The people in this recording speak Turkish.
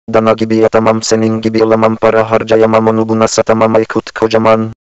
Dana gibi yatamam, senin gibi olamam, para harcayamam, onu buna satamam Aykut Kocaman.